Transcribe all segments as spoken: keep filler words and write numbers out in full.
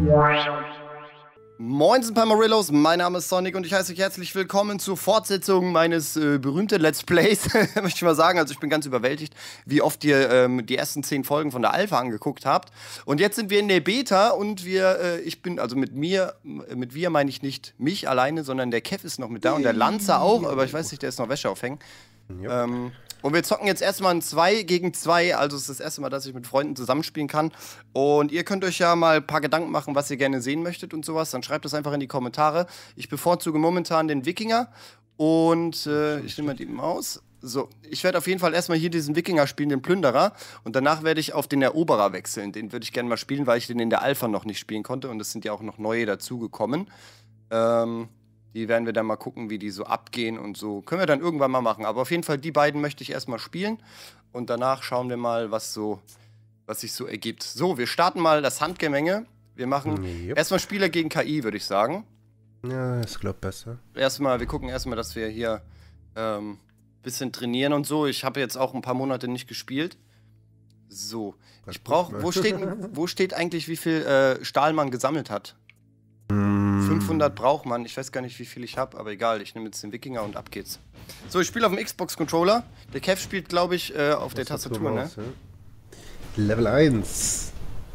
Moinsen Pamarillos, mein Name ist Sonic und ich heiße euch herzlich willkommen zur Fortsetzung meines äh, berühmten Let's Plays. Möchte ich mal sagen, also ich bin ganz überwältigt, wie oft ihr ähm, die ersten zehn Folgen von der Alpha angeguckt habt. Und jetzt sind wir in der Beta und wir, äh, ich bin, also mit mir, mit wir meine ich nicht mich alleine, sondern der Kev ist noch mit da und der Lanza auch, aber ich weiß nicht, der ist noch Wäsche aufhängen. Ähm, und wir zocken jetzt erstmal ein zwei gegen zwei, also es ist das erste Mal, dass ich mit Freunden zusammenspielen kann. Und ihr könnt euch ja mal ein paar Gedanken machen, was ihr gerne sehen möchtet und sowas. Dann schreibt das einfach in die Kommentare. Ich bevorzuge momentan den Wikinger und äh, ich nehme mal die Maus. So, ich werde auf jeden Fall erstmal hier diesen Wikinger spielen, den Plünderer. Und danach werde ich auf den Eroberer wechseln. Den würde ich gerne mal spielen, weil ich den in der Alpha noch nicht spielen konnte. Und es sind ja auch noch neue dazugekommen. Ähm... Die werden wir dann mal gucken, wie die so abgehen und so. Können wir dann irgendwann mal machen. Aber auf jeden Fall, die beiden möchte ich erstmal spielen. Und danach schauen wir mal, was so, was sich so ergibt. So, wir starten mal das Handgemenge. Wir machen yep. erstmal Spieler gegen K I, würde ich sagen. Ja, ist glaub besser. Erstmal, wir gucken erstmal, dass wir hier ein ähm, bisschen trainieren und so. Ich habe jetzt auch ein paar Monate nicht gespielt. So, ich brauche, wo steht, wo steht eigentlich, wie viel äh, Stahl man gesammelt hat? fünfhundert braucht man. Ich weiß gar nicht, wie viel ich habe, aber egal. Ich nehme jetzt den Wikinger und ab geht's. So, ich spiele auf dem Xbox-Controller. Der Kev spielt, glaube ich, äh, auf der Tastatur, ne? Ja. Level eins.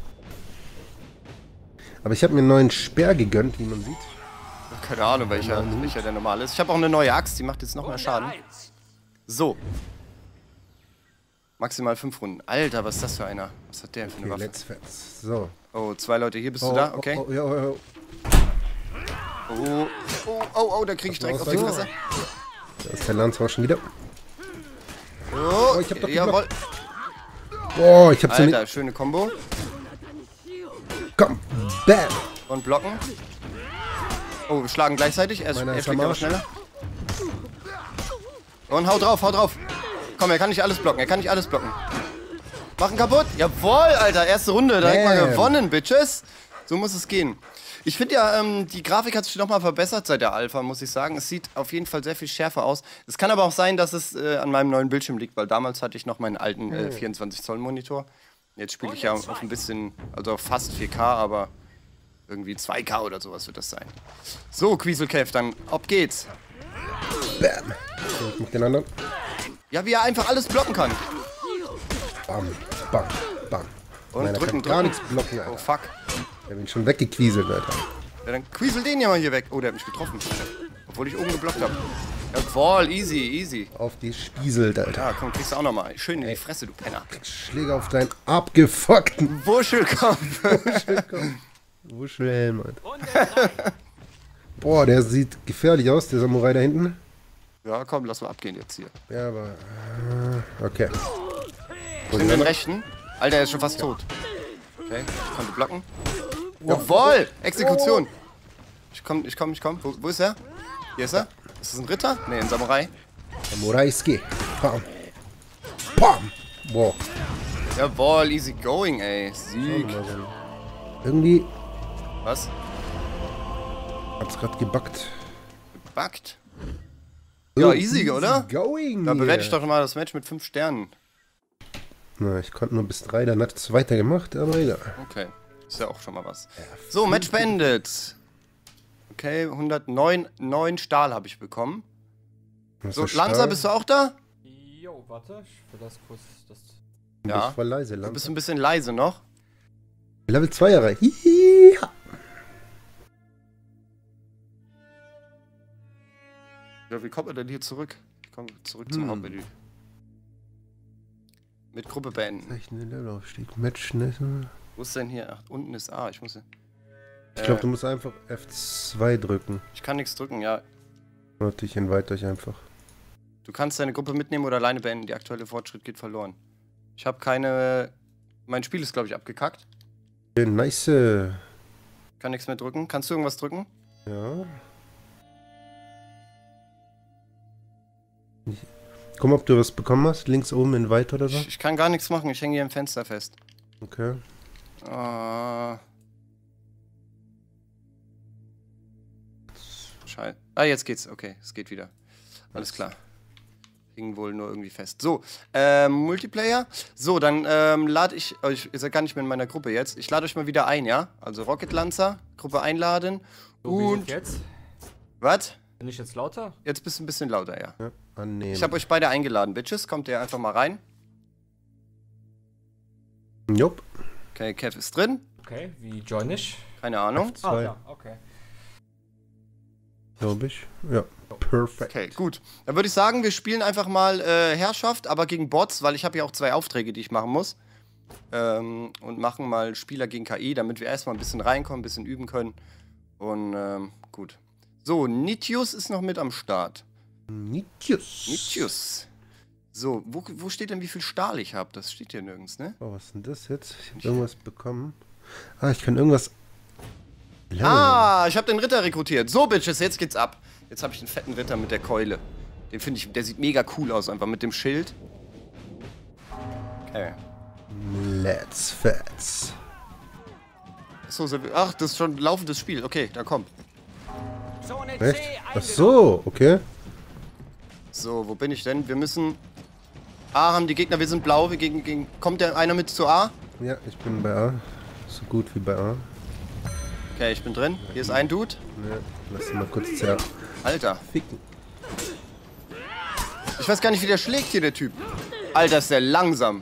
Aber ich habe mir einen neuen Speer gegönnt, wie man sieht. Keine Ahnung, welcher, welcher der normal ist. Ich habe auch eine neue Axt, die macht jetzt noch mehr Schaden. So. Maximal fünf Runden. Alter, was ist das für einer? Was hat der für eine Okay, Waffe? let's fetz. So. Oh, zwei Leute hier. Bist oh, du da? Okay. Oh, oh, ja, oh, oh, oh, oh, oh, da krieg ich direkt auf die Fresse. Da ist der Lanz auch schon wieder. Oh, oh ich hab doch jawohl. Oh, ich hab's Alter, schöne Kombo. Komm, bam. Und blocken. Oh, wir schlagen gleichzeitig. Er, er fliegt aber schneller. Und hau drauf, hau drauf. Komm, er kann nicht alles blocken, er kann nicht alles blocken. Machen kaputt. Jawohl, Alter, erste Runde. Direkt mal gewonnen, Bitches. So muss es gehen. Ich finde ja, ähm, die Grafik hat sich nochmal verbessert seit der Alpha, muss ich sagen. Es sieht auf jeden Fall sehr viel schärfer aus. Es kann aber auch sein, dass es äh, an meinem neuen Bildschirm liegt, weil damals hatte ich noch meinen alten äh, vierundzwanzig Zoll Monitor. Jetzt spiele ich ja auf ein bisschen, also auf fast vier K, aber irgendwie zwei K oder sowas wird das sein. So, Quieselkev, dann ab geht's. Bam. Ich mach den anderen. Ja, wie er einfach alles blocken kann. Bam, bam, bam. Und Nein, drücken, gar drücken. nichts blocken, Alter. Oh, fuck. Der bin schon weggequieselt, Alter. Ja, dann quiesel den ja mal hier weg. Oh, der hat mich getroffen. Obwohl ich oben geblockt habe. Jawohl, easy, easy. Auf die Spieselt, Alter. Ja, komm, kriegst du auch nochmal. Schön in die Fresse, du Penner. Schläge auf deinen abgefuckten Wuschelkopf. Wuschelkopf. Wuschelhelm, Alter. Boah, der sieht gefährlich aus, der Samurai da hinten. Ja, komm, lass mal abgehen jetzt hier. Ja, aber... Äh, okay. Ich bin den rechten. Alter, er ist schon fast tot. Okay, ich konnte blocken. Jawohl! Exekution! Ich komm, ich komm, ich komm. Wo, wo ist er? Hier ist er. Ist das ein Ritter? Ne, ein Samurai. Samuraiski. Pam. Pam. Boah. Jawohl, easy going, ey. Sieg. Irgendwie... Was? Hab's grad gebackt. Gebackt? Ja, Oh, easy, easy oder? Going, da bewerte ich doch mal das Match mit fünf Sternen. Na, ich konnte nur bis drei, dann hat es weitergemacht, aber egal. Okay, ist ja auch schon mal was. So, Match beendet. Okay, hundertneun neun Stahl habe ich bekommen. So, Lanza, bist du auch da? Jo, warte, ich will das kurz... Das ja, ich war leise, du bist ein bisschen leise noch. Level zwei erreicht. Hihiha. Ja, wie kommt er denn hier zurück? Ich komme zurück zum hm. Hauptmenü. Mit Gruppe beenden. Zeichne Levelaufstieg. Match, ne? Wo ist denn hier? Ach, unten ist A. Ich muss. Äh, ich glaube, du musst einfach F zwei drücken. Ich kann nichts drücken, ja. Warte, ich invite euch einfach. Du kannst deine Gruppe mitnehmen oder alleine beenden. Die aktuelle Fortschritt geht verloren. Ich habe keine. Mein Spiel ist, glaube ich, abgekackt. Okay, nice. Kann nichts mehr drücken. Kannst du irgendwas drücken? Ja. Ich Guck mal, ob du was bekommen hast. Links oben Invite oder so. Ich, ich kann gar nichts machen. Ich hänge hier im Fenster fest. Okay. Uh. Scheiße. Ah, jetzt geht's. Okay, es geht wieder. Alles klar. Hing wohl nur irgendwie fest. So, ähm, Multiplayer. So, dann ähm, lade ich euch, ihr seid gar nicht mehr in meiner Gruppe jetzt. Ich lade euch mal wieder ein, ja? Also Rocket Lancer, Gruppe einladen. So, wie und ist jetzt? Was? Bin ich jetzt lauter? Jetzt bist du ein bisschen lauter, ja. Ja, annehmen. Ich habe euch beide eingeladen, Bitches. Kommt ihr einfach mal rein. Jupp. Okay, Kev ist drin. Okay, wie join ich? Keine Ahnung. F zwei. Ah, ja, okay. Glaube ich. Ja. Perfekt. Okay, gut. Dann würde ich sagen, wir spielen einfach mal äh, Herrschaft, aber gegen Bots, weil ich habe ja auch zwei Aufträge, die ich machen muss. Ähm, und machen mal Spieler gegen K I, damit wir erstmal ein bisschen reinkommen, ein bisschen üben können. Und ähm, gut. So, Nitius ist noch mit am Start. Nitius. Nitius. So, wo, wo steht denn, wie viel Stahl ich habe? Das steht hier nirgends, ne? Oh, was ist denn das jetzt? Ich habe irgendwas bekommen. Ah, ich kann irgendwas... lernen. Ah, ich habe den Ritter rekrutiert. So, Bitches, jetzt geht's ab. Jetzt habe ich den fetten Ritter mit der Keule. Den finde ich, der sieht mega cool aus, einfach mit dem Schild. Okay. Let's fetz. So, so, ach, das ist schon ein laufendes Spiel. Okay, da kommt. Echt? Ach so, okay. So, wo bin ich denn? Wir müssen... A haben die Gegner, wir sind blau. Wir gegen, gegen... Kommt der einer mit zu A? Ja, ich bin bei A. So gut wie bei A. Okay, ich bin drin. Hier ist ein Dude. Ja, lass ihn mal kurz zer... Alter. ficken. Ich weiß gar nicht, wie der schlägt hier, der Typ. Alter, ist der langsam.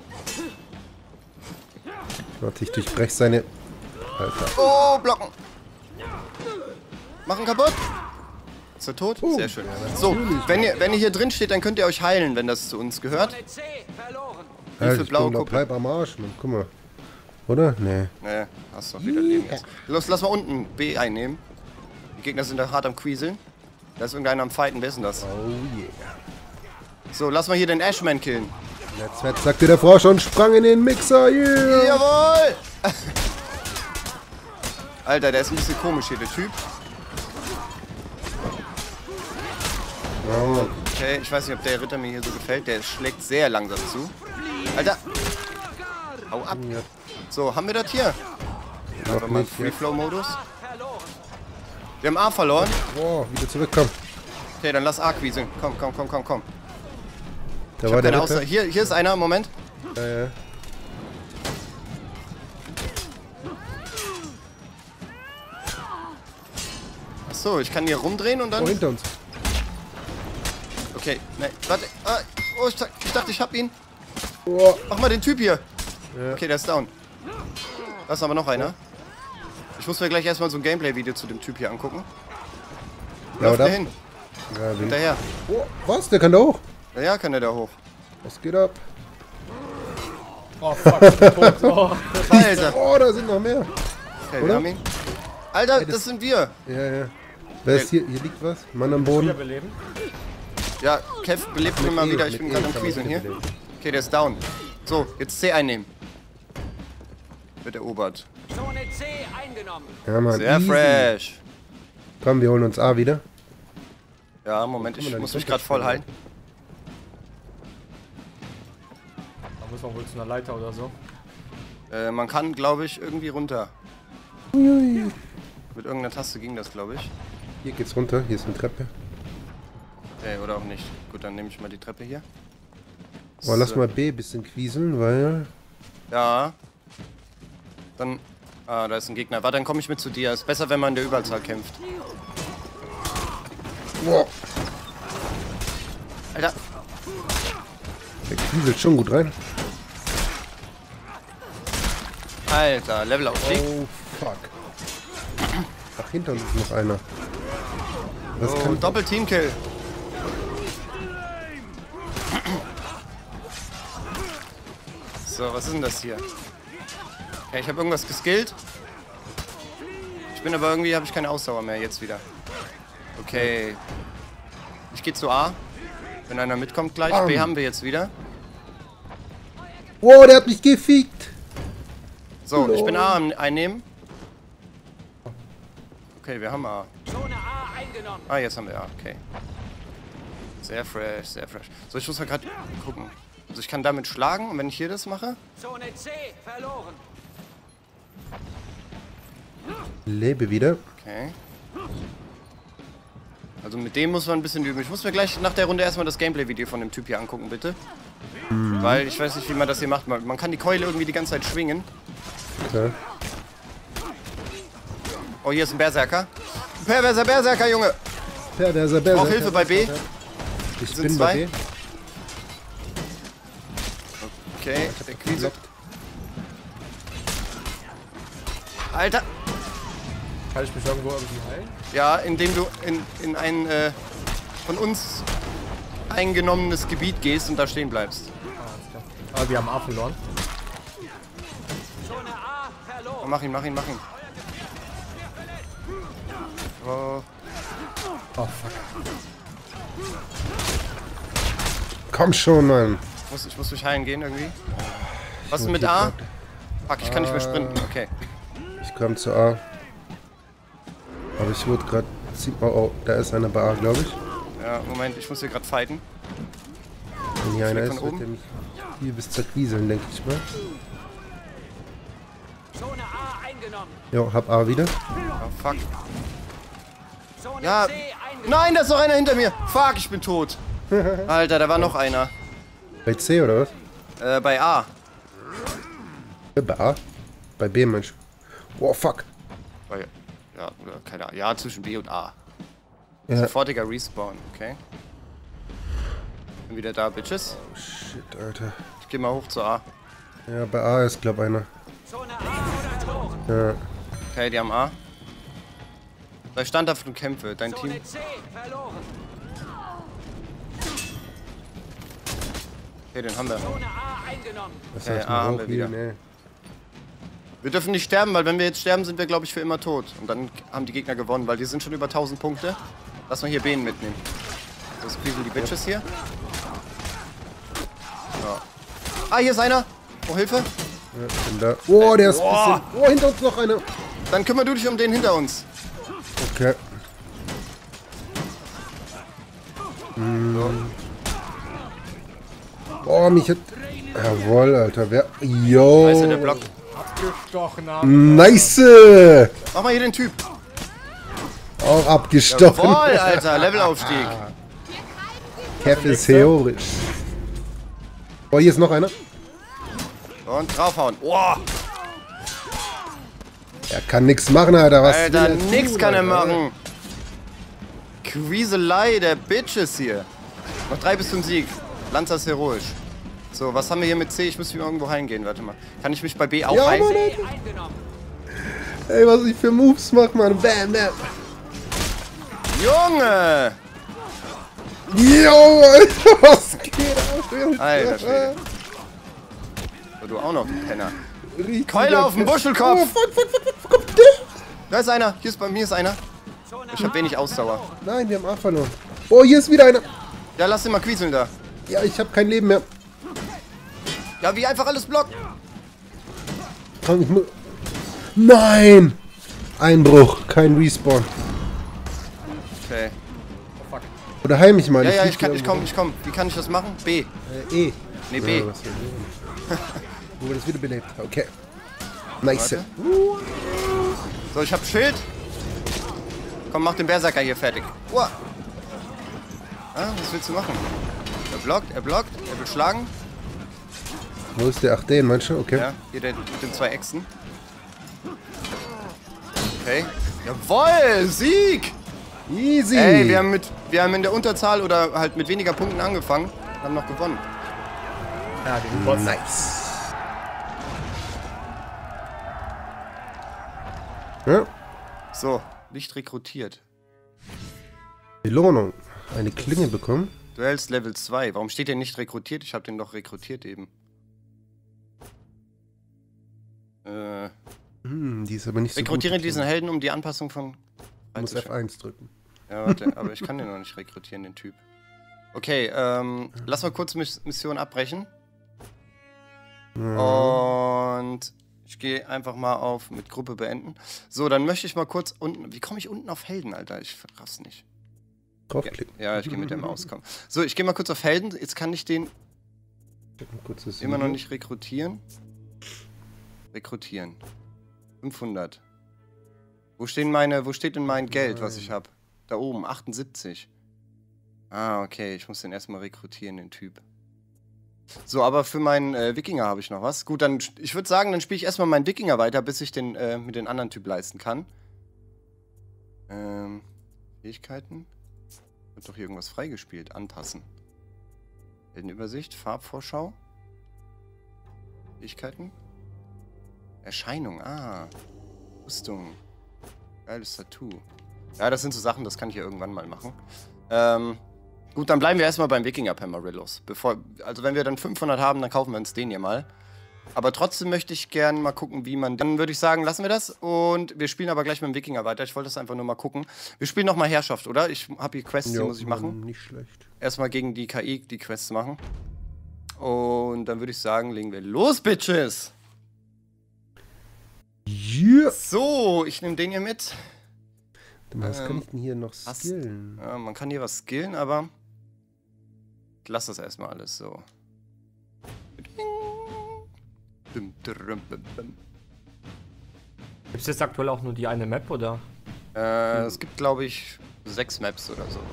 Warte, ich durchbrech seine... Alter. Oh, blocken. Machen kaputt. Ist er tot? Oh, Sehr schön. ja, So, natürlich. wenn ihr, wenn ihr hier drin steht, dann könnt ihr euch heilen, wenn das zu uns gehört. Ja, Hilfe, ich blaue bin doch Kuppe. halb am Arsch, Mann. Guck mal. Oder? Nee. Nee, hast doch wieder Leben jetzt. Los, lass mal unten B einnehmen. Die Gegner sind da hart am Quieseln. Da ist irgendeiner am Fighten. Wer ist denn das? Oh yeah. So, lass mal hier den Ashman killen. Let's fetz, sagte der Frosch und sprang in den Mixer. Yeah. Jawohl! Alter, der ist ein bisschen komisch hier, der Typ. Oh. Okay, ich weiß nicht, ob der Ritter mir hier so gefällt. Der schlägt sehr langsam zu. Alter! Hau ab! Ja. So, haben wir das hier? Noch Einfach mal nicht, ja. Free-Flow-Modus. Wir haben A verloren. Wow, wieder zurückkommen. Okay, dann lass A quieseln. Komm, komm, komm, komm, komm. Da Ich war hab der keine Ritter. Aussage. Hier, hier ist einer, Moment. Ja, ja. Achso, ich kann hier rumdrehen und dann... Oh, hinter uns. Okay, ne, warte. Ah, oh, ich, ich dachte, ich hab ihn. Oh. Mach mal den Typ hier. Ja. Okay, der ist down. Da ist aber noch einer. Ich muss mir gleich erstmal so ein Gameplay-Video zu dem Typ hier angucken. Ja, Läuft oder? der hin? Ja, bin ich. Hinterher. Oh, was? Der kann da hoch. Ja, ja, kann der da hoch. Was geht ab? Oh fuck, ich bin tot. Oh. Alter. Oh, da sind noch mehr. Okay, wir Oder? haben ihn. Alter, Ey, das- das sind wir. Ja, ja. Wer ist hier? Hier liegt was. Mann am Boden. Wiederbeleben. Ja, Kev belebt mich mal E, wieder. Ich mit bin E gerade am kann man Quieseln hier. wiederbeleben. Okay, der ist down. So, jetzt C einnehmen. Wird erobert. Zone C eingenommen. Ja, Mann. Sehr easy. fresh. Komm, wir holen uns A wieder. Ja, Moment, Kann man ich da muss nicht mich gerade voll heilen. Da muss man wohl zu einer Leiter oder so. Äh, man kann, glaube ich, irgendwie runter. Ui. Mit irgendeiner Taste ging das, glaube ich. Hier geht's runter. Hier ist eine Treppe. Okay, oder auch nicht. Gut, dann nehme ich mal die Treppe hier. Oh, lass So. mal B ein bisschen quieseln, weil... Ja. Dann. Ah, da ist ein Gegner. Warte, dann komme ich mit zu dir. Ist besser, wenn man in der Überzahl kämpft. Wow. Alter. Der quieselt schon gut rein. Alter, Levelaufstieg. Oh, fuck. Ach, hinter uns ist noch einer. Was Oh, kann... Doppel-Team-Kill. So, was ist denn das hier? Okay, ich habe irgendwas geskillt. Ich bin aber irgendwie, habe ich keine Ausdauer mehr jetzt wieder. Okay. Ich gehe zu A. Wenn einer mitkommt gleich. Bam. B haben wir jetzt wieder. Wow, der hat mich gefickt. So, ich bin A am Einnehmen. Okay, wir haben A. Zone A eingenommen. Ah, jetzt haben wir A, okay. Sehr fresh, sehr fresh. So, ich muss mal gerade gucken. Also ich kann damit schlagen und wenn ich hier das mache. Zone C verloren. Lebe wieder. Okay. Also mit dem muss man ein bisschen üben. Ich muss mir gleich nach der Runde erstmal das Gameplay-Video von dem Typ hier angucken, bitte. Mhm. Weil ich weiß nicht, wie man das hier macht. Man, man kann die Keule irgendwie die ganze Zeit schwingen. Okay. Oh, hier ist ein Berserker. Perverser Berserker, Junge! Perverser Ich brauch Berserker. Hilfe bei B. Ich Sind bin zwei. bei B. Okay, der Quise. Alter! Kann ich mich irgendwo irgendwie heilen? Ja, indem du in, in ein äh, von uns eingenommenes Gebiet gehst und da stehen bleibst. Ah, alles klar. Aber wir haben A verloren. Zone A verloren. Oh, mach ihn, mach ihn, mach ihn. Oh. Oh fuck. Komm schon, Mann. Ich muss, ich muss mich heilen gehen irgendwie. Was ist wurde mit hier A? grad- Fuck, ich kann nicht mehr sprinten. Okay. Ich komme zu A. Aber ich wurde gerade... Oh, oh, da ist einer bei A, glaube ich. Ja, Moment, ich muss hier gerade fighten. Wenn hier einer von ist, wird oben. der mich hier bis zerquieseln, denke ich mal. Zone A eingenommen. Jo, hab A wieder. Oh, fuck. Zone Ja. C eingenommen. Nein, da ist noch einer hinter mir. Fuck, ich bin tot. Alter, da war noch einer. Bei C oder was? Äh, bei A. Ja, bei A? Bei B, Mensch. Oh, fuck. Bei, ja, oder keine Ahnung. Ja, zwischen B und A. Ja. Sofortiger Respawn, okay. Bin wieder da, Bitches. Shit, Alter. Ich geh mal hoch zu A. Ja, bei A ist, glaube ich, einer. Zone A verloren. Ja. Okay, die haben A. Bei Standhaft und Kämpfe, dein Team. Zone C verloren. Okay, den haben wir. Zone A eingenommen. Das Ja, heißt, A haben wir hochhielen, wieder. ey. Wir dürfen nicht sterben, weil wenn wir jetzt sterben, sind wir, glaube ich, für immer tot. Und dann haben die Gegner gewonnen, weil die sind schon über tausend Punkte. Lass mal hier Bänen mitnehmen. So, squeezen die Bitches hier. So. Ah, hier ist einer. Oh, Hilfe. Ja, ich bin da. Oh, der ist ein Boah. bisschen... Oh, hinter uns noch einer. Dann kümmere du dich um den hinter uns. Okay. Mm. Oh, mich hat... Jawohl, Alter. Wer... Yo. Weißt du, der Block. Abgestochen haben. Nice. Mach mal hier den Typ. Auch abgestochen. Jawohl, Alter. Levelaufstieg. Kev ist heroisch. Oh, hier ist noch einer. Und draufhauen. Boah. Er kann nichts machen, Alter. Was Alter, will er nix tun, kann er Alter? machen. Quieselei der Bitches hier. Noch drei bis zum Sieg. Lanza ist heroisch. So, was haben wir hier mit C? Ich muss hier irgendwo heimgehen. Warte mal. Kann ich mich bei B auch Ja, heilen? Mann, C eingenommen. Ey, was ich für Moves mache, Mann. Bam, bam. Junge! Yo, Alter, was geht ab? Alter Schwede. So, du auch noch, du Penner. Richtiger Keule auf dem Fest- Buschelkopf! Oh, fuck, fuck, fuck, fuck, fuck, der. Da ist einer. Hier ist bei mir ist einer. Zone Ich hab wenig Ausdauer. Nein, wir haben A verloren. Oh, hier ist wieder einer. Ja, lass den mal quieseln da. Ja, ich habe kein Leben mehr. Ja, wie einfach alles blockt. Komm, ich mu- Nein! Einbruch, kein Respawn. Okay. Oder heim ich mal. Ja, ja, flieg ich kann, hier ich komm, ich komm. Wie kann ich das machen? B. irgendwo. Äh, E. Nee, B. Ja, was will ich? Wo wir das wiederbelebt. Okay. Nice. Warte. So, ich hab Schild. Komm, mach den Berserker hier fertig. Uah. Ah, was willst du machen? Er blockt, er blockt, er will schlagen. Wo ist der? Ach, den, meinst du? Okay. Ja, hier der mit den zwei Echsen. Okay. Jawoll, Sieg! Easy. Ey, wir haben, mit, wir haben in der Unterzahl oder halt mit weniger Punkten angefangen. Haben noch gewonnen. Ja, gegen Bots. Nice. Ja. So, Licht rekrutiert. Belohnung. Eine Klinge bekommen. Du hältst Level zwei. Warum steht der nicht rekrutiert? Ich habe den doch rekrutiert eben. Äh, Hm, die ist aber nicht so rekrutiere gut. diesen Helden, um die Anpassung von... Du musst F eins drücken. Ja, warte, aber ich kann den noch nicht rekrutieren, den Typ. Okay, ähm, lass mal kurz Miss Mission abbrechen. Und ich gehe einfach mal auf mit Gruppe beenden. So, dann möchte ich mal kurz unten... Wie komme ich unten auf Helden, Alter? Ich raff's nicht. Draufklicken. Ja, ich gehe mit der Maus, komm. So, ich gehe mal kurz auf Helden. Jetzt kann ich den Check mal kurz das immer noch Video. nicht rekrutieren. Rekrutieren. fünfhundert. Wo stehen meine, wo steht denn mein Geld, was ich habe? Da oben, achtundsiebzig. Ah, okay, ich muss den erstmal rekrutieren, den Typ. So, aber für meinen äh, Wikinger habe ich noch was. Gut, dann, ich würde sagen, dann spiele ich erstmal meinen Wikinger weiter, bis ich den äh, mit den anderen Typ leisten kann. Ähm, Fähigkeiten? Wird doch hier irgendwas freigespielt. Anpassen. Heldenübersicht, Farbvorschau. Fähigkeiten. Erscheinung, ah. Rüstung. Geiles Tattoo. Ja, das sind so Sachen, das kann ich ja irgendwann mal machen. Ähm, gut, dann bleiben wir erstmal beim Wikinger Pamarillos. Bevor, also wenn wir dann fünfhundert haben, dann kaufen wir uns den hier mal. Aber trotzdem möchte ich gerne mal gucken, wie man... Dann würde ich sagen, lassen wir das und wir spielen aber gleich mit dem Wikinger weiter. Ich wollte das einfach nur mal gucken. Wir spielen nochmal Herrschaft, oder? Ich habe hier Quests, die Jo, muss ich machen. Nicht schlecht. Erstmal gegen die K I die Quests machen. Und dann würde ich sagen, legen wir los, Bitches! Yeah. So, ich nehme den hier mit. Was Ähm, kann ich denn hier noch was- skillen? Ja, man kann hier was skillen, aber ich lasse das erstmal alles so. Gibt es jetzt aktuell auch nur die eine Map, oder? Äh, es gibt, glaube ich, sechs Maps oder so.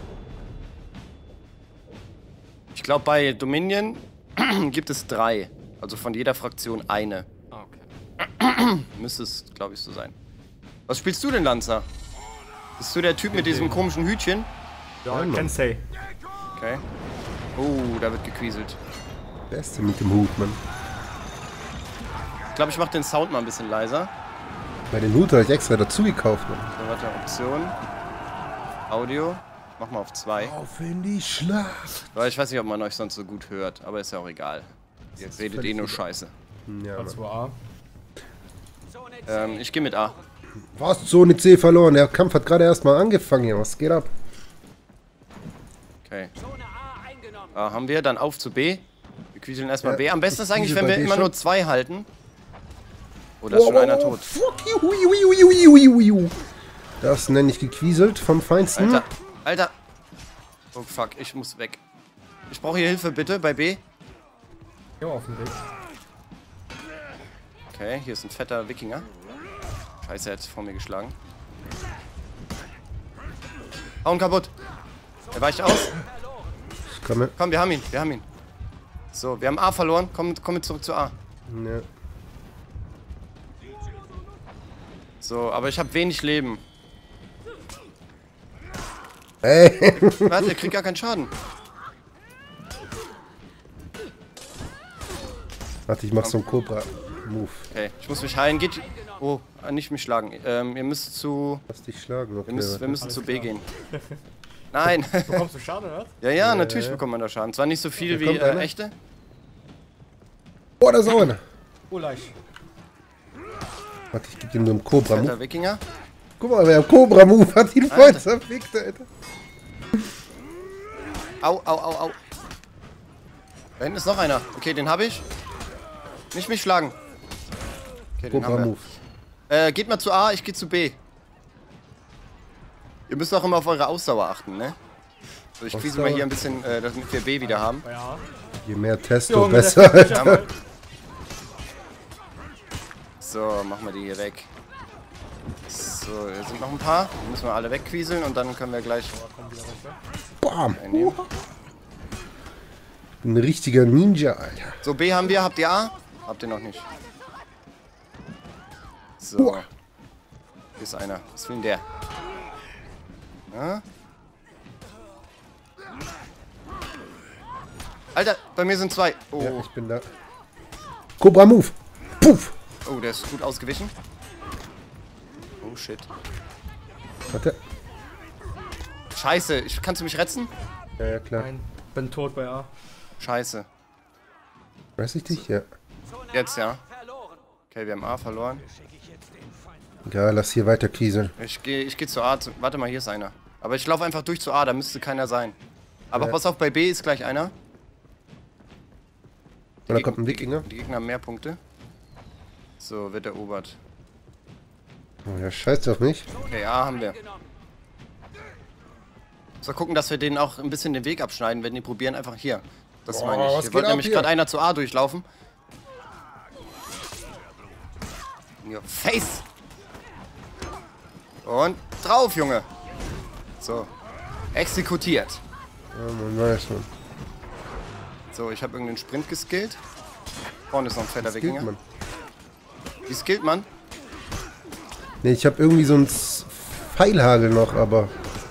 Ich glaube, bei Dominion gibt es drei. Also von jeder Fraktion eine. Ah, okay. Müsste es, glaube ich, so sein. Was spielst du denn, Lanza? Bist du der Typ mit diesem komischen Hütchen? Ja, Mann. Kensei. Okay. Oh, da wird gequieselt. Beste mit dem Hut, Mann. Ich glaube, ich mache den Sound mal ein bisschen leiser. Bei den Hut habe ich extra dazu gekauft, Mann. So, warte, Option. Audio. Mach mal auf zwei. Auf in die Schlacht. Weil ich weiß nicht, ob man euch sonst so gut hört, aber ist ja auch egal. Ihr redet eh nur Scheiße. Ja, Mann. zwei A. Zone C Ähm, ich gehe mit A. Was? Zone C verloren. Der Kampf hat gerade erst mal angefangen hier. Was geht ab? Okay. Zone A eingenommen. A haben wir, dann auf zu B. Wir quieseln erstmal Ja, B. Am besten ich ist eigentlich, quiesel wenn bei wir B immer schon. nur zwei halten. Oder ist schon einer tot? Fuck you, hui, hui, hui, hui, hui, hui, hui. Das nenne ich gequieselt vom Feinsten. Alter, Alter. Oh fuck, ich muss weg. Ich brauche hier Hilfe bitte bei B. Ja, auf dem Weg. Okay, hier ist ein fetter Wikinger. Scheiße, er hat vor mir geschlagen. Hauen kaputt. Er weicht aus. Ich komme. Komm, wir haben ihn, wir haben ihn. So, wir haben A verloren. Komm, komm mit zurück zu A. Ja. So, aber ich habe wenig Leben. Ey. Warte, er kriegt gar keinen Schaden. Warte, ich mach so einen Cobra-Move. Okay, ich muss mich heilen. Geht. Oh, nicht mich schlagen. Ähm, ihr müsst zu. Lass dich schlagen, okay. Wir müssen, wir warte. müssen zu B klar. gehen. Nein. Bekommst du Schaden, oder? ja, ja, Ja, natürlich ja. bekommt man da Schaden. Zwar nicht so viel Da wie kommt äh, einer. echte. Boah, da ist auch einer. Oh, leicht. Warte, ich geb ihm nur einen Cobra-Move. Alter Wikinger. Guck mal, wer Cobra-Move hat ihn voll Alter. zerfickt, Alter. Au, au, au, au. Da hinten ist noch einer. Okay, den habe ich. Nicht mich schlagen. Okay, den haben Cobra-Move. wir. Äh, geht mal zu A, ich gehe zu B. Ihr müsst auch immer auf eure Ausdauer achten, ne? So, ich quiesel mal Ausdauer? hier ein bisschen, äh, damit wir B wieder haben. Ja. Je mehr Testo, Junge, besser, das ist Alter. So, machen wir die hier weg. So, hier sind noch ein paar. Die müssen wir alle wegquieseln und dann können wir gleich Bam. einnehmen. Ein richtiger Ninja, Alter. So, B haben wir. Habt ihr A? Habt ihr noch nicht. So. Boah. Hier ist einer. Was will denn der? Ja? Alter, bei mir sind zwei. Ja, Oh, ich bin da. Cobra-Move. Puff. oh, der ist gut ausgewichen. Oh, shit. Warte. Scheiße, ich, kannst du mich retzen? Ja, ja, klar. Nein, bin tot bei A. Scheiße. Weiß ich dich? Ja. Zone Jetzt, A ja. verloren. Okay, wir haben A verloren. Egal, lass hier weiter kieseln. Ich gehe ich geh zu A. Zu, warte mal, hier ist einer. Aber ich laufe einfach durch zu A, da müsste keiner sein. Aber Ja. pass auf, bei B ist gleich einer. Und da kommt ein Wikinger. Die Gegner haben mehr Punkte. So, wird erobert. Oh, ja, scheiß auf mich. Okay, A haben wir. Genommen. So, gucken, dass wir denen auch ein bisschen den Weg abschneiden, wenn die probieren, einfach hier. Das Boah, meine ich. was Hier geht wollte ab nämlich hier? gerade einer zu A durchlaufen. Ja, Face! Und drauf, Junge! So. Exekutiert. Ja, man weiß man. So, ich habe irgendeinen Sprint geskillt. Vorne ist noch ein fetter Skillt Wikinger. man. Wie skillt man? Ne, ich habe irgendwie so ein S- Pfeilhagel noch, aber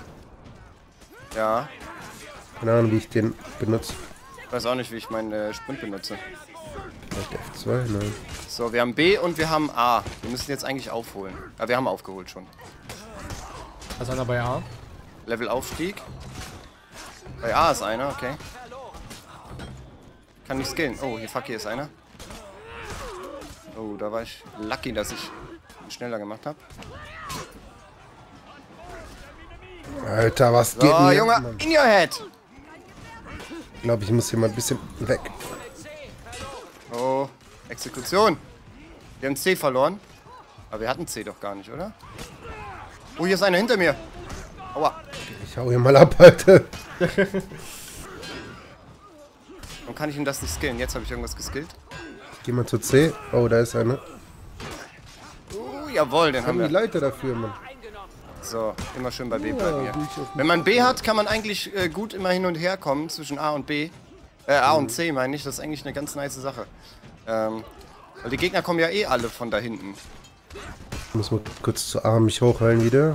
Ja. keine Ahnung, wie ich den benutze. Ich weiß auch nicht, wie ich meinen äh, Sprint benutze. Vielleicht F zwei? Nein. So, wir haben B und wir haben A. Wir müssen jetzt eigentlich aufholen. Ja, wir haben aufgeholt schon. Also einer bei A. Levelaufstieg. Bei A ist einer, okay. Kann nicht skillen. Oh, hier, fuck, hier ist einer. Oh, da war ich lucky, dass ich ihn schneller gemacht habe. Alter, was So, geht denn hier? Junge, in your head! Ich glaube, ich muss hier mal ein bisschen weg. Oh, Exekution. Wir haben C verloren. Aber wir hatten C doch gar nicht, oder? Oh, hier ist einer hinter mir. Aua. Ich hau hier mal ab, Alter. Warum kann ich ihm das nicht skillen? Jetzt habe ich irgendwas geskillt. Geh mal zur C. Oh, da ist einer. Oh, jawohl, den haben Haben die wir. Leiter dafür, Mann. So, immer schön bei B Ja, bleiben hier. durch auf Wenn man B hat, kann man eigentlich äh, gut immer hin und her kommen zwischen A und B. Äh, A und C meine ich. Das ist eigentlich eine ganz nice Sache. Ähm, weil die Gegner kommen ja eh alle von da hinten. Ich muss mal kurz zu A mich hochheilen wieder.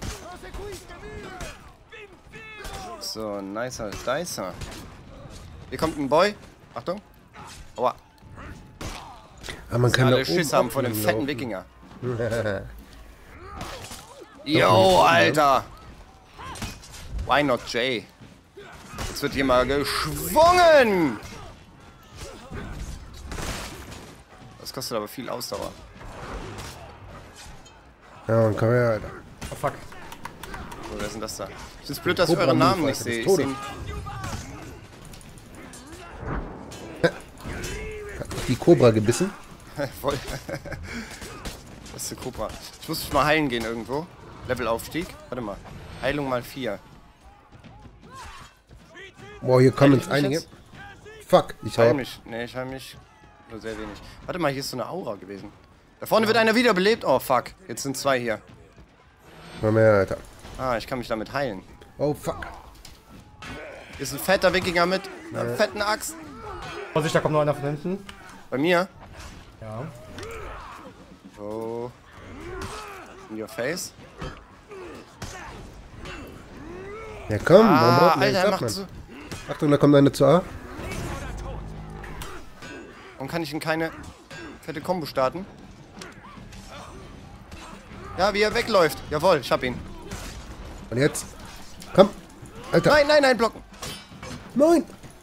So, nicer Dicer. Hier kommt ein Boy. Achtung. Aua. Ah, man Dass kann da alle oben Schiss haben vor dem abhängen fetten laufen. Wikinger. Yo, Alter. Why not Jay? Jetzt wird hier mal geschwungen. Das kostet aber viel Ausdauer. Ja, man kann ja, Alter. Oh fuck. So, wer ist denn das da? Es ist blöd, dass ich Cobra euren Move, Namen nicht Alter, sehe. des Ich sehe. Todes. Die Cobra gebissen. Voll. Das ist eine Cobra. Ich muss mich mal heilen gehen irgendwo. Levelaufstieg. Warte mal. Heilung mal vier. Boah, hier kommen Heil ich jetzt mich einige. jetzt? Fuck, ich hau Heil ab. mich. Nee, ich heil mich nur sehr wenig. Warte mal, hier ist so eine Aura gewesen. Da vorne wird einer wiederbelebt. Oh, fuck. Jetzt sind zwei hier. Mal mehr, Alter. Ah, ich kann mich damit heilen. Oh, fuck. Hier ist ein fetter Wikinger mit einer fetten Axt. Vorsicht, da kommt noch einer von hinten. Bei mir. Ja. So. In your face. Ja, komm, man Ah, braucht mehr Alter, er Zeit, macht Mann. so. Achtung, da kommt eine zu A. Warum kann ich in keine fette Kombo starten? Ja, wie er wegläuft. Jawohl, ich hab ihn. Und jetzt. Komm. Alter. Nein, nein, nein, blocken. Nein.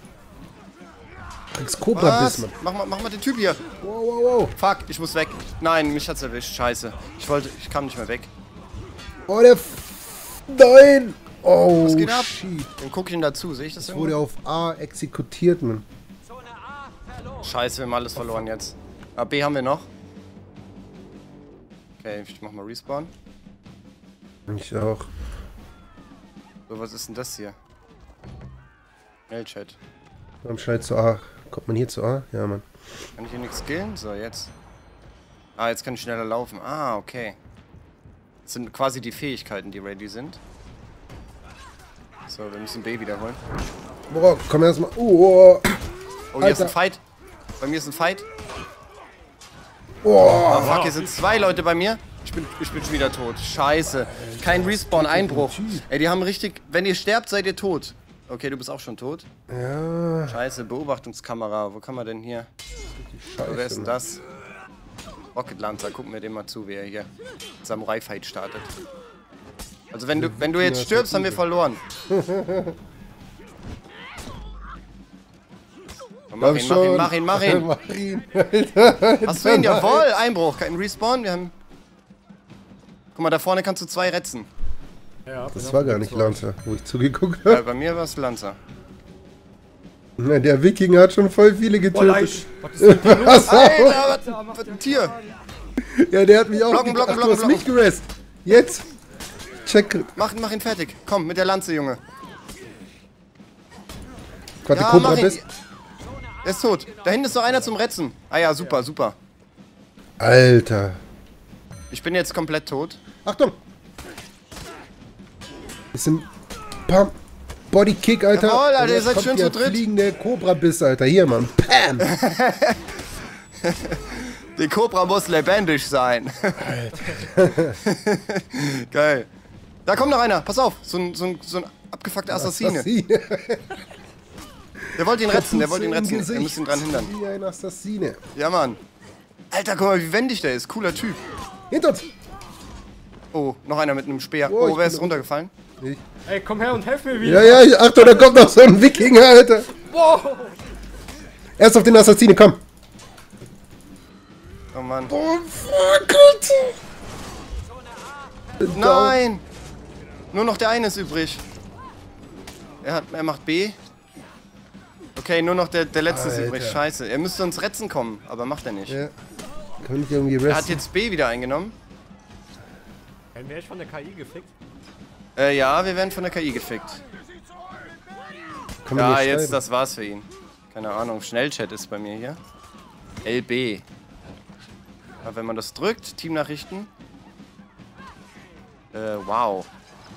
Als Cobra Was? Biss, Mann. Mach mal, mach mal den Typ hier. Wow, wow, wow. Fuck, ich muss weg. Nein, mich hat's erwischt. Scheiße. Ich wollte, ich kam nicht mehr weg. Oh, der F Nein. Oh, Was geht ab? shit. Dann guck ich ihn dazu. Sehe ich das Ich wurde irgendwo? auf A exekutiert, Mann. Zone A verloren. Scheiße, wir haben alles verloren jetzt. Ah, B haben wir noch. Okay, ich mach mal Respawn. Ich auch. So, was ist denn das hier? Mailchat. Warum schnell zu A? Kommt man hier zu A? Ja, Mann. Kann ich hier nichts skillen? So, jetzt. Ah, jetzt kann ich schneller laufen. Ah, okay. Das sind quasi die Fähigkeiten, die ready sind. So, wir müssen B wiederholen. Boah, komm erstmal. Oh, Oh, hier ist ein Alter. Fight. Bei mir ist ein Fight. oh. Oh, fuck, hier sind zwei Leute bei mir. Ich bin, ich bin schon wieder tot. Scheiße. Kein Respawn-Einbruch. Ey, die haben richtig... Wenn ihr sterbt, seid ihr tot. Okay, du bist auch schon tot. Ja, Scheiße, Beobachtungskamera. Wo kann man denn hier... scheiße. Wer ist denn das? Rocket Lancer, gucken wir dem mal zu, wie er hier Samurai-Fight startet. Also wenn du, wenn du jetzt stirbst, haben wir verloren. Mach ihn, mach ihn, mach ihn, mach ihn. Mach ihn, Alter. Hast du ihn? Jawohl, Einbruch, kein Respawn. Wir haben... Guck mal, da vorne kannst du zwei retzen. Ja, Das war gar nicht Lancer, wo ich zugeguckt Ja, habe. bei mir war es Lancer. Ja, der Wikinger hat schon voll viele Oh, getötet. Leich. Was ist denn hier los? Was? Alter, was für ein Tier. Ja, der hat mich auch Blocken, ge- blocken, Ach, du hast blocken, mich gerest. Jetzt. Check. Mach, mach ihn fertig. Komm, mit der Lanze, Junge. Quarte Ja, Cobra mach ihn. Biss. Er ist tot. Da hinten ist noch einer zum Retzen. Ah ja, super, super. Alter. Ich bin jetzt komplett tot. Achtung. Bisschen Pam. Bodykick, Alter. Jawohl, Alter, Und ihr jetzt seid kommt schön der zu dritt. fliegende Cobra-Biss, Alter. Hier, Mann. Pam. Die Cobra muss lebendig sein. Alter. Geil. Da kommt noch einer. Pass auf. So ein, so ein, so ein abgefuckter Assassine. Assassine. Der wollte ihn retzen. Der wollte ihn Kapuze im retzen. Wir müssen ihn dran hindern. Wie ein Assassine. Ja, Mann. Alter, guck mal, wie wendig der ist. Cooler Typ. Hinter uns. Oh, noch einer mit einem Speer. Oh, Oh, ich wer bin ist runtergefallen? Ich. Ey, komm her und helf mir wieder. Ja, ja, ich, Achtung, da kommt noch so ein Wikinger, Alter. Wow. Erst auf den Assassine, komm. Oh, Mann. Oh, fuck, Alter. Nein! Nur noch der eine ist übrig. Er, hat, er macht B. Okay, nur noch der, der letzte ist Alter. übrig. Scheiße. Er müsste uns retzen kommen, aber macht er nicht. Ja. Kann ich irgendwie Er hat resten? jetzt B wieder eingenommen. Werden wir echt von der K I gefickt? Äh, ja, wir werden von der K I gefickt. Kann man Ja, hier jetzt, schreiben? das war's für ihn. Keine Ahnung, Schnellchat ist bei mir hier. L B. Aber wenn man das drückt, Teamnachrichten. Äh, wow.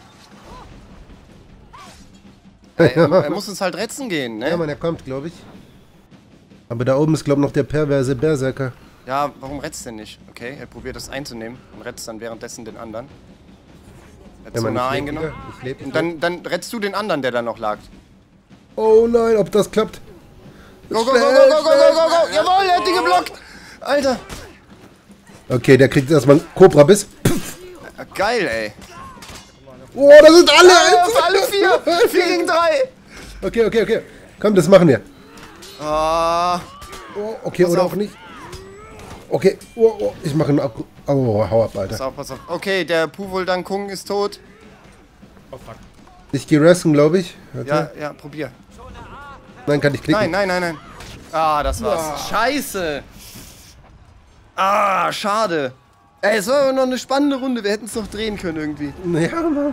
Er, er, er muss uns halt retzen gehen, ne? Ja, Mann, er kommt, glaube ich. Aber da oben ist, glaube ich, noch der perverse Berserker. Ja, warum retzt er nicht? Okay, er probiert das einzunehmen und retzt dann währenddessen den anderen. Er hat Ja, so Mann, nah ich leb eingenommen. wieder. Ich leb Und wieder. dann, dann retzt du den anderen, der da noch lag. Oh nein, ob das klappt. Go, go, go, go, go, go, go, go, go! Jawohl, er hat die geblockt! Alter! Okay, der kriegt erstmal einen Cobra-Biss. Ja, geil, ey. Oh, das sind alle, Ah, Alter. alle vier! Vier gegen drei! Okay, okay, okay. Komm, das machen wir. Ah, Oh, okay, Pass oder auf. auch nicht. Okay, oh, oh, ich mache einen Ab... Oh, hau ab, pass Alter. auf, pass auf. Okay, der Puvol Kung ist tot. Oh fuck. Ich gehe resten, glaube ich. Warte. Ja, ja, probier. Nein, kann ich klicken. Nein, nein, nein, nein. Ah, das war's. Scheiße! Ah, schade. Ey, es war aber noch eine spannende Runde. Wir hätten es noch drehen können irgendwie. Ja, Mann.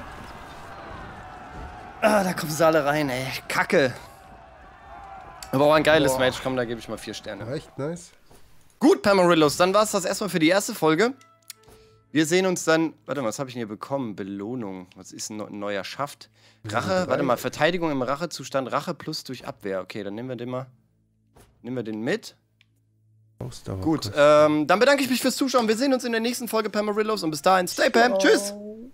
Ah, da kommen sie alle rein, ey. Kacke. Aber auch ein geiles Boah. Match. Komm, da gebe ich mal vier Sterne. Echt nice. Gut, Pamarillos, dann war's das erstmal für die erste Folge. Wir sehen uns dann. Warte mal, was habe ich denn hier bekommen? Belohnung. Was ist ein, ein neuer Schaft? Rache, warte mal, Verteidigung im Rachezustand. Rache plus durch Abwehr. Okay, dann nehmen wir den mal. Nehmen wir den mit. Ausdauer Gut, kostet. ähm, dann bedanke ich mich fürs Zuschauen. Wir sehen uns in der nächsten Folge Pamarillos und bis dahin, stay Pam. Tschüss.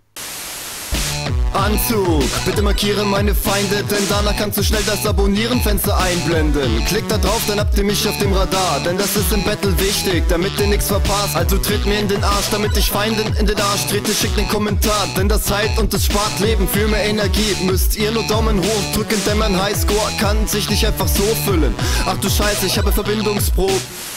Anzug, bitte markiere meine Feinde, denn danach kannst du schnell das Abonnieren-Fenster einblenden. Klick da drauf, dann habt ihr mich auf dem Radar, denn das ist im Battle wichtig, damit ihr nichts verpasst. Also tritt mir in den Arsch, damit ich Feinden in den Arsch trete, schickt den Kommentar, denn das heilt und es spart Leben. Für mehr Energie müsst ihr nur Daumen hoch drücken, denn mein Highscore kann sich nicht einfach so füllen. Ach du Scheiße, ich habe Verbindungsprobe.